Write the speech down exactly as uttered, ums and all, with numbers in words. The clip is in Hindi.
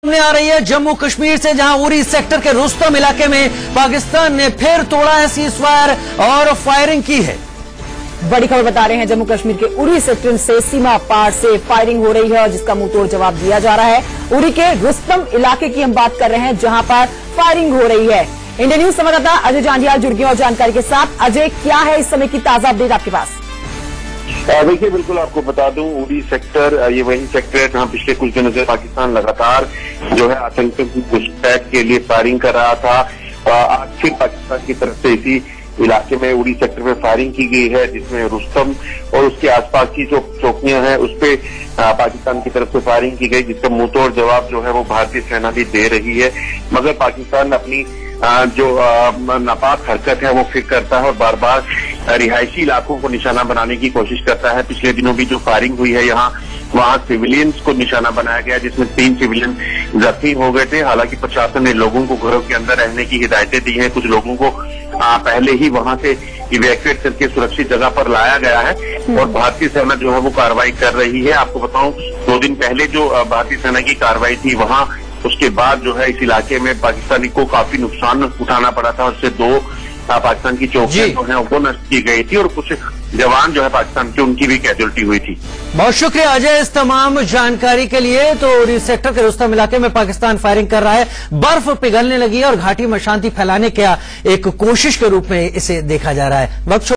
सामने आ रही है जम्मू कश्मीर से, जहां उरी सेक्टर के रुस्तम इलाके में पाकिस्तान ने फिर तोड़ा है सीज फायर और फायरिंग की है। बड़ी खबर बता रहे हैं, जम्मू कश्मीर के उरी सेक्टर से सीमा पार से फायरिंग हो रही है और जिसका मुंह तोड़ जवाब दिया जा रहा है। उरी के रुस्तम इलाके की हम बात कर रहे हैं, जहां पर फायरिंग हो रही है। इंडिया न्यूज संवाददाता अजय जांडियाल जुड़ गए और जानकारी के साथ। अजय, क्या है इस समय की ताजा अपडेट आपके पास? देखिए, बिल्कुल आपको बता दूं, उरी सेक्टर ये वही सेक्टर है जहां पिछले कुछ दिनों से पाकिस्तान लगातार जो है आतंकी घुसपैठ के लिए फायरिंग कर रहा था। आज फिर पाकिस्तान की तरफ से इसी इलाके में उरी सेक्टर में फायरिंग की गई है, जिसमें रुस्तम और उसके आसपास की जो चौकियां हैं उस पे पाकिस्तान की तरफ से फायरिंग की गई, जिसका मुंहतोड़ जवाब जो है वो भारतीय सेना भी दे रही है। मगर पाकिस्तान अपनी जो नापाक हरकत है वो फिर करता है और बार बार रिहायशी इलाकों को निशाना बनाने की कोशिश करता है। पिछले दिनों भी जो फायरिंग हुई है यहाँ वहां सिविलियंस को निशाना बनाया गया, जिसमें तीन सिविलियन जख्मी हो गए थे। हालांकि प्रशासन ने लोगों को घरों के अंदर रहने की हिदायतें दी हैं। कुछ लोगों को आ, पहले ही वहां से इवैक्यूएट करके सुरक्षित जगह पर लाया गया है और भारतीय सेना जो है वो कार्रवाई कर रही है। आपको बताऊं, दो दिन पहले जो भारतीय सेना की कार्रवाई थी वहां उसके बाद जो है इस इलाके में पाकिस्तानी को काफी नुकसान उठाना पड़ा था। उससे दो पाकिस्तान की चौकियां जो है वो नष्ट की गई थी और कुछ जवान जो है पाकिस्तान के उनकी भी कैजुअल्टी हुई थी। बहुत शुक्रिया अजय इस तमाम जानकारी के लिए। तो उरी सेक्टर के रुस्तम इलाके में पाकिस्तान फायरिंग कर रहा है, बर्फ पिघलने लगी है और घाटी में शांति फैलाने की एक कोशिश के रूप में इसे देखा जा रहा है। वक्त